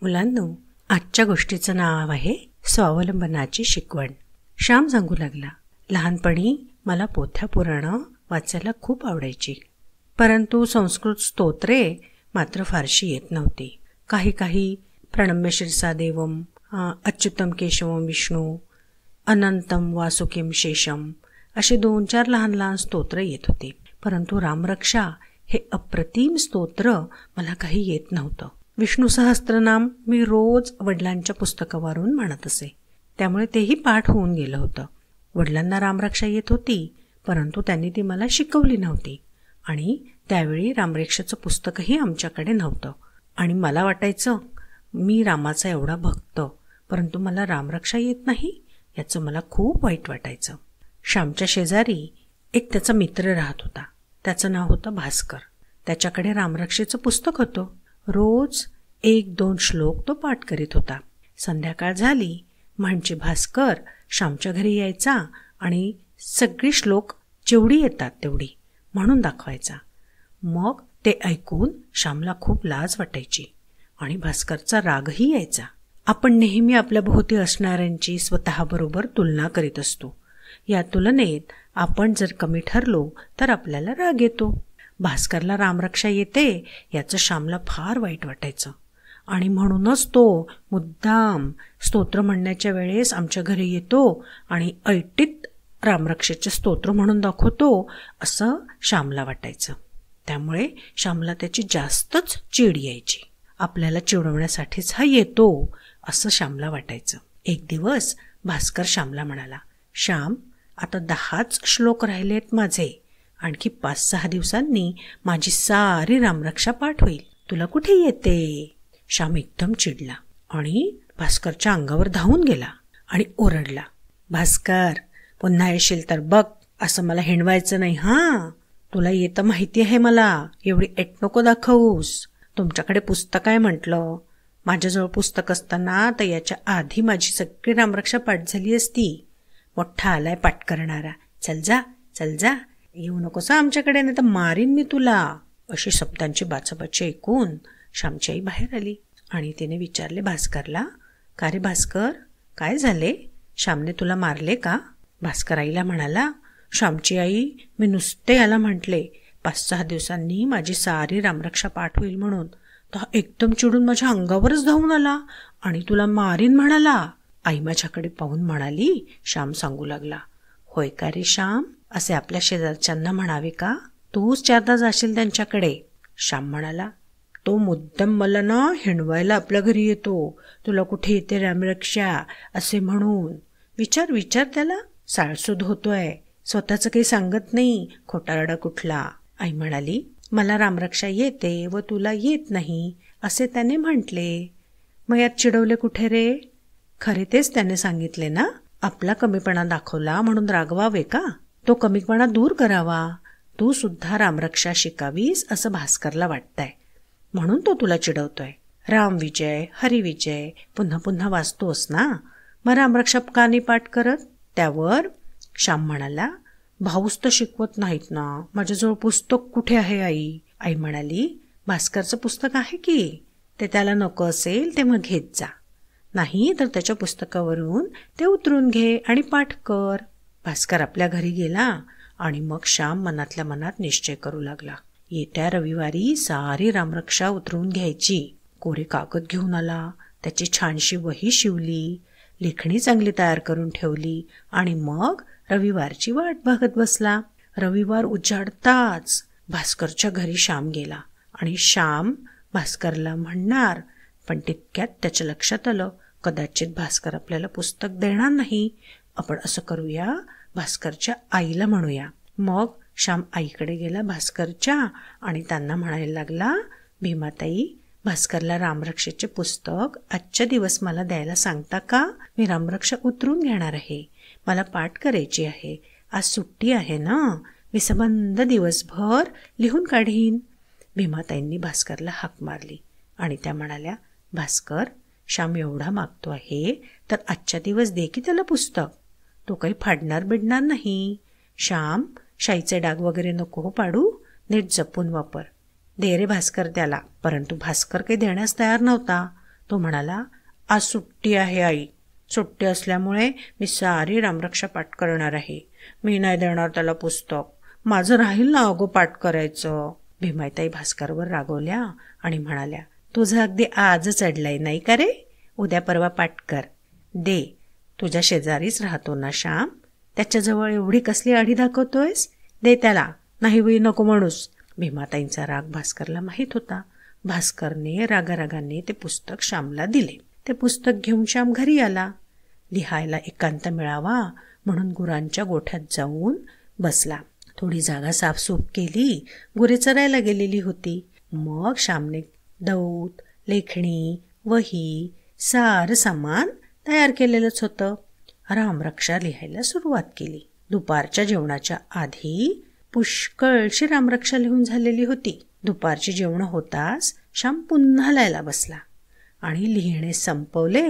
मुलांनो, आजच्या गोष्टीचं नाव आहे स्वावलंबनाची शिकवण. श्याम सांगू लागला, लहानपणी मला पोथ्या पुराणं वाचायला खूप आवडायची, परंतु संस्कृत स्तोत्रे मात्र फारशी येत नव्हती. काही प्रणम्य शिरसा देवम, अच्युतम केशवम विष्णू, अनंतम वासुकीम शेषम असे 2-4 लहान स्तोत्र येत होते. परंतु रामरक्षा हे अप्रतिम स्तोत्र मला काही येत नव्हतं. विष्णू सहस्त्रनाम मी रोज वडिलांच्या पुस्तकावरून म्हणत असे, त्यामुळे तेही पाठ होऊन गेलं होतं. वडिलांना रामरक्षा येत होती, परंतु त्यांनी ती मला शिकवली नव्हती आणि त्यावेळी रामरक्षाचं पुस्तकही आमच्याकडे नव्हतं. आणि मला वाटायचं मी रामाचा एवढा भक्त, परंतु मला रामरक्षा येत नाही याचं मला खूप वाईट वाटायचं. श्यामच्या शेजारी एक त्याचा मित्र राहत होता. त्याचं नाव होतं भास्कर. त्याच्याकडे रामरक्षेचं पुस्तक होतं. रोज 1-2 श्लोक तो पाठ करीत होता. संध्याकाळ झाली म्हणजे भास्कर श्यामच्या घरी यायचा आणि सगळी श्लोक जेवढी येतात तेवढी म्हणून दाखवायचा. मग ते ऐकून श्यामला खूप लाज वाटायची आणि भास्करचा रागही यायचा. आपण नेहमी आपल्या भोवती असणाऱ्यांची स्वतःबरोबर तुलना करीत असतो. या तुलनेत आपण जर कमी ठरलो तर आपल्याला राग येतो. भास्करला रामरक्षा येते याचं श्यामला फार वाईट वाटायचं आणि म्हणूनच तो मुद्दाम स्तोत्र म्हणण्याच्या वेळेस आमच्या घरी येतो आणि ऐटीत रामरक्षेचे स्तोत्र म्हणून दाखवतो असं श्यामला वाटायचं. त्यामुळे श्यामला त्याची जास्तच चिड यायची. आपल्याला चिडवण्यासाठीच हा येतो असं श्यामला वाटायचं. एक दिवस भास्कर श्यामला म्हणाला, श्याम, आता 10च श्लोक राहिलेत माझे. आणखी 5-6 दिवसांनी माझी सारी रामरक्षा पाठ होईल. तुला कुठे येते? श्याम एकदम चिडला आणि भास्करच्या अंगावर धावून गेला आणि ओरडला, भास्कर, पुन्हा येशील तर बघ, असं मला हिंडवायचं नाही. तुला येतं माहिती आहे मला, एवढी ऐट नको दाखवूस. तुमच्याकडे पुस्तक आहे म्हटलं. माझ्याजवळ पुस्तक असताना तर याच्या आधी माझी सगळी रामरक्षा पाठ झाली असती. मोठा आलाय पाठ करणारा. चल जा, येऊ नकोस आमच्याकडे, नाही तर मारीन मी तुला. अशी शब्दांची बाचाबाची ऐकून श्यामची आई बाहेर आली आणि तिने विचारले भास्करला, का रे भास्कर, काय झाले? श्यामने तुला मारले का? भास्कर आईला म्हणाला, श्यामची आई, मी नुसते याला म्हटले 5-6 दिवसांनी माझी सारी रामरक्षा पाठ होईल म्हणून, तर एकदम चिडून माझ्या अंगावरच धावून आला आणि तुला मारीन म्हणाला. आई माझ्याकडे पाहून म्हणाली, श्याम सांगू लागला, होय का रे श्याम, असे आपल्या शेजारच्यांना म्हणावे का? तूच 4दा जाशील त्यांच्याकडे. श्याम म्हणाला, तो मुद्दाम मला ना हिंडवायला आपल्या घरी येतो. तुला कुठे येते रामरक्षा असे म्हणून. विचार त्याला, साळसूद होतोय, स्वतःच काही सांगत नाही, खोटारडा कुठला. आई म्हणाली, मला रामरक्षा येते व तुला येत नाही असे त्याने म्हटले. मग यात चिडवले कुठे रे? खरे तेच त्याने सांगितले ना, आपला कमीपणा दाखवला म्हणून रागवावे का? तो कमीपणा दूर करावा. तू सुद्धा रामरक्षा शिकावीस असं भास्करला वाटतंय, म्हणून तो तुला चिडवतोय. राम विजय हरी विजय पुन्हा पुन्हा वाचतोस ना, मग रामरक्षा का नाही पाठ करत? त्यावर श्याम म्हणाला, भाऊच तर शिकवत नाहीत ना, माझ्याजवळ पुस्तक कुठे आहे आई? आई म्हणाली, भास्करचं पुस्तक आहे की, ते त्याला नको असेल ते मग घेत जा, नाही तर त्याच्या पुस्तकावरून ते उतरून घे आणि पाठ कर. भास्कर आपल्या घरी गेला आणि मग श्याम मनातल्या मनात निश्चय करू लागला, येत्या रविवारी सारी रामरक्षा उतरवून घ्यायची. कोरे कागद घेऊन आला, त्याची छानशी वही शिवली, लेखणी चांगली तयार करून ठेवली आणि मग रविवारची वाट बघत बसला. रविवार उजाडताच भास्करच्या घरी श्याम गेला आणि श्याम भास्करला म्हणणार, पण तितक्यात त्याच्या लक्षात आलं, कदाचित भास्कर आपल्याला पुस्तक देणार नाही. आपण असं करूया, भास्करच्या आईला म्हणूया. मग श्याम आईकडे गेला भास्करच्या आणि त्यांना म्हणायला लागला, भीमाताई, भास्करला रामरक्षेचे पुस्तक आजच्या दिवस मला द्यायला सांगता का? मी रामरक्षा उतरून घेणार आहे, मला पाठ करायची आहे. आज सुट्टी आहे ना, मी संबंध दिवसभर लिहून काढीन. भीमाताईंनी भास्करला हाक मारली आणि त्या म्हणाल्या, भास्कर, श्याम एवढा मागतो आहे तर आजच्या दिवस दे की त्याला पुस्तक. तो काही फाडणार बिडणार नाही. श्याम, शाईचे डाग वगैरे नको पाडू, नीट जपून वापर. दे रे भास्कर त्याला. परंतु भास्कर काही देण्यास तयार नव्हता. तो म्हणाला, आज सुट्टी आहे आई. सुट्टी असल्यामुळे मी सारी रामरक्षा पाठ करणार आहे. मी नाही देणार त्याला पुस्तक. माझं राहील ना अगो पाठ करायचं. भीमाईताई भास्करवर रागवल्या आणि म्हणाल्या, तुझं अगदी आजच अडलंय नाही का रे? उद्या परवा पाठ कर. दे, तुझ्या शेजारीच राहतो ना श्याम, त्याच्याजवळ एवढी कसली आढी दाखवतोयस? दे त्याला. नाही बाई, नको म्हणूस. भीमाताईंचा राग भास्करला माहीत होता. भास्करने रागारागाने ते पुस्तक श्यामला दिले. ते पुस्तक घेऊन श्याम घरी आला. लिहायला एकांत मिळावा म्हणून गुरांच्या गोठ्यात जाऊन बसला. थोडी जागा साफसूफ केली. गुरे चरायला गेलेली होती. मग श्यामने दौत, लेखणी, वही, सारं सामान तयार केलेलंच होतं. रामरक्षा लिहायला सुरुवात केली. दुपारच्या जेवणाच्या आधी पुष्कळशी रामरक्षा लिहून झालेली होती. दुपारची जेवण होताच श्याम पुन्हा लिहायला बसला आणि लिहिणे संपवले.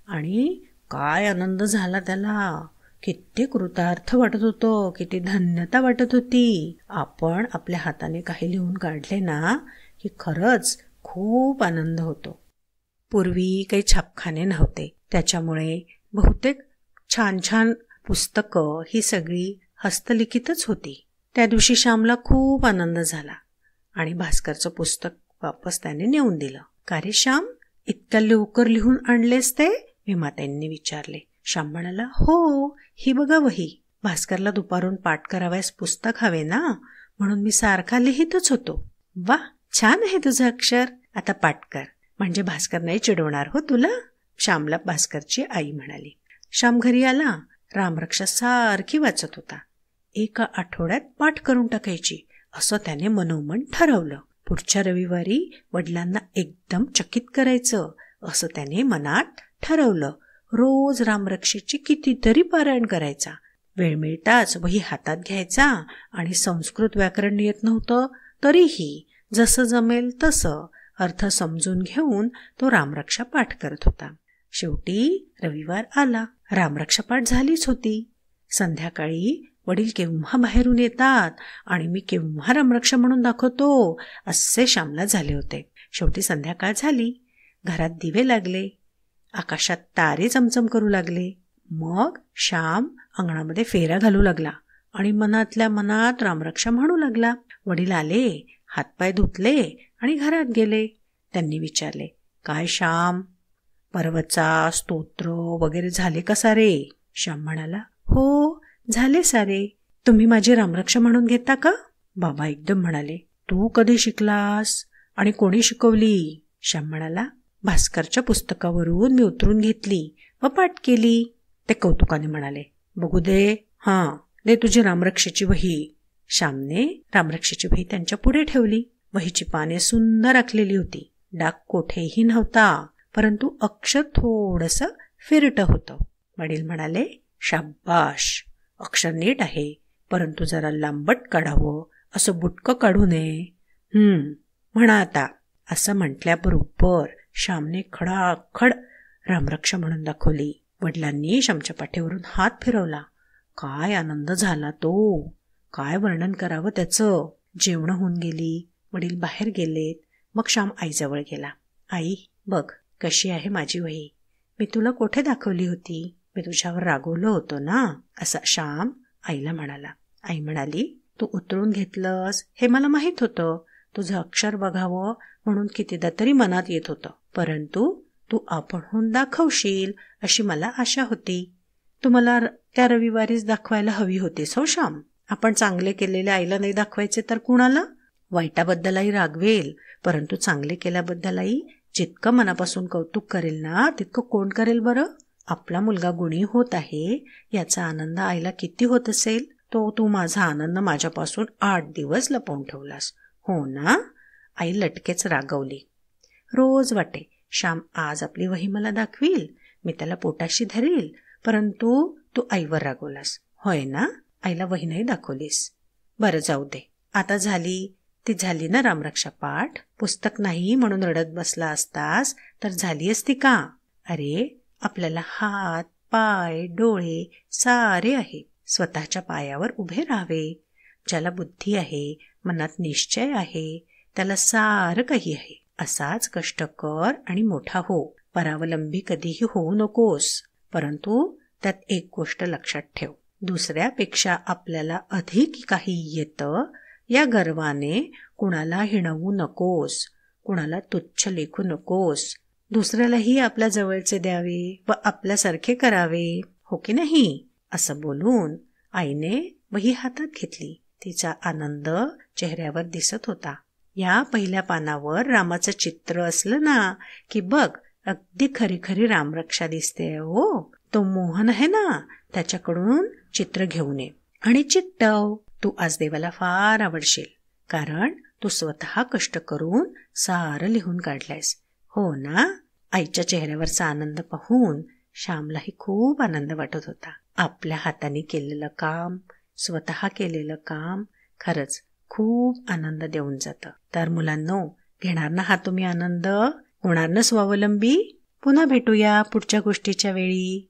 आणि काय आनंद झाला त्याला. किती कृतार्थ वाटत होतं, किती धन्यता वाटत होती. आपण आपल्या हाताने काही लिहून काढले ना की खरंच खूप आनंद होतो. पूर्वी काही छापखाने नव्हते, त्याच्यामुळे बहुतेक छान छान पुस्तकं ही सगळी हस्तलिखितच होती. त्या दिवशी श्यामला खूप आनंद झाला आणि भास्करचं पुस्तक वापस त्याने नेऊन दिलं. का रे श्याम, इतक्या लवकर लिहून आणलेस ते? भीमाताईंनी विचारले. श्याम म्हणाला, हो, ही बघा वही. भास्करला दुपारून पाठ करावयास पुस्तक हवे ना, म्हणून मी सारखा लिहितच होतो. वा, छान आहे तुझं अक्षर. आता पाठ कर, म्हणजे भास्कर नाही चिडवणार हो तुला. श्यामला भास्करची आई म्हणाली. श्याम घरी आला. रामरक्षा सारखी वाचत होता. एका आठवड्यात पाठ करून टाकायची असं त्याने मनोमन ठरवलं. पुढच्या रविवारी वडिलांना एकदम चकित करायचं असं त्याने मनात ठरवलं. रोज रामरक्षेची कितीतरी पारायण करायचा. वेळ मिळताच वही हातात घ्यायचा आणि संस्कृत व्याकरण येत नव्हतं तरीही जसं जमेल तसं अर्थ समजून घेऊन तो रामरक्षा पाठ करत होता. शेवटी रविवार आला. रामरक्षा पाठ झालीच होती. संध्याकाळी वडील केव्हा बाहेरून येतात आणि मी केव्हा रामरक्षा म्हणून दाखवतो असे श्यामला झाले होते. शेवटी संध्याकाळ झाली. घरात दिवे लागले. आकाशात तारे चमचम करू लागले. मग श्याम अंगणामध्ये फेऱ्या घालू लागला आणि मनातल्या मनात रामरक्षा म्हणू लागला. वडील आले, हातपाय धुतले आणि घरात गेले. त्यांनी विचारले, काय श्याम, पर्वचा स्तोत्र वगैरे झाले का सारे? श्याम म्हणाला, हो झाले सारे. तुम्ही माझी रामरक्षा म्हणून घेता का? बाबा एकदम म्हणाले, तू कधी शिकलास आणि कोणी शिकवली? श्याम म्हणाला, भास्करच्या पुस्तकावरून मी उतरून घेतली व पाठ केली. ते कौतुकाने म्हणाले, बघू दे. हां, दे तुझी रामरक्षेची वही. श्यामने रामरक्षेची वही त्यांच्या पुढे ठेवली. वहीची पाने सुंदर आखलेली होती. डाग कोठेही नव्हता, परंतु अक्षर थोडंसं फिरट होतं. वडील म्हणाले, शाबाश, अक्षर नीट आहे, परंतु जरा लांबट काढावं, असं बुटकं काढू नये. म्हणा आता. असं म्हटल्याबरोबर श्यामने खडाखड रामरक्षा म्हणून दाखवली. वडिलांनी श्यामच्या पाठीवरून हात फिरवला. काय आनंद झाला तो, काय वर्णन करावं त्याचं. जेवण होऊन गेली. वडील बाहेर गेलेत. मग श्याम आईजवळ गेला. आई, बघ कशी आहे माझी वही. मी तुला कोठे दाखवली होती? मी तुझ्यावर रागवलो होतो ना, असा श्याम आईला म्हणाला. आई म्हणाली, तू उतरून घेतलंस हे मला माहीत होतं. तुझं अक्षर बघावं म्हणून कितीदा तरी मनात येत होतं, परंतु तू आपणहून दाखवशील अशी मला आशा होती. तू मला त्या रविवारीच दाखवायला हवी होतीस हो श्याम. आपण चांगले केलेले आईला नाही दाखवायचे तर कुणाला? वाईटाबद्दलही रागवेल, परंतु चांगले केल्याबद्दलही जितकं मनापासून कौतुक करेल ना तितकं कोण करेल बरं? आपला मुलगा गुणी होत आहे याचा आनंद आईला किती होत असेल. तो तू माझा आनंद माझ्यापासून 8 दिवस लपवून ठेवलास हो ना? आई लटकेच रागवली. रोज वाटे श्याम आज आपली वही मला दाखवील, मी त्याला पोटाशी धरेल, परंतु तू आईवर रागवलास होय ना? आईला वही नाही दाखवलीस. बरं जाऊ दे, आता ती झाली ना रामरक्षा पाठ. पुस्तक नाही म्हणून रडत बसला असतास तर झाली असती का? अरे, आपल्याला हात, पाय, डोळे सारे आहे. स्वतःच्या पायावर उभे राहावे. ज्याला बुद्धी आहे, मनात निश्चय आहे, त्याला सारं काही आहे. असाच कष्ट कर आणि मोठा हो. परावलंबी कधीही होऊ नकोस. परंतु त्यात एक गोष्ट लक्षात ठेव, दुसऱ्यापेक्षा आपल्याला अधिक काही येतं या गर्वाने कुणाला हिणवू नकोस, कुणाला तुच्छ लेखू नकोस. दुसऱ्यालाही आपल्या जवळचे द्यावे व आपल्यासारखे करावे, हो की नाही? असं बोलून आईने वही हातात घेतली. तिचा आनंद चेहऱ्यावर दिसत होता. या पहिल्या पानावर रामाचं चित्र असलं ना की बघ, अगदी खरी खरी रामरक्षा दिसते हो. तो मोहन आहे ना, त्याच्याकडून चित्र घेऊन ये आणि चिकटव. तू आज देवाला फार आवडशील, कारण तू स्वतः कष्ट करून सारं लिहून काढलंयस, हो ना? आईच्या चेहऱ्यावरचा आनंद पाहून श्यामलाही खूप आनंद वाटत होता. आपल्या हाताने केलेलं काम, स्वतः केलेलं काम खरंच खूप आनंद देऊन जातं. तर मुलांनो, घेणार ना हा तुम्ही आनंद? होणार ना स्वावलंबी? पुन्हा भेटूया पुढच्या गोष्टीच्या वेळी.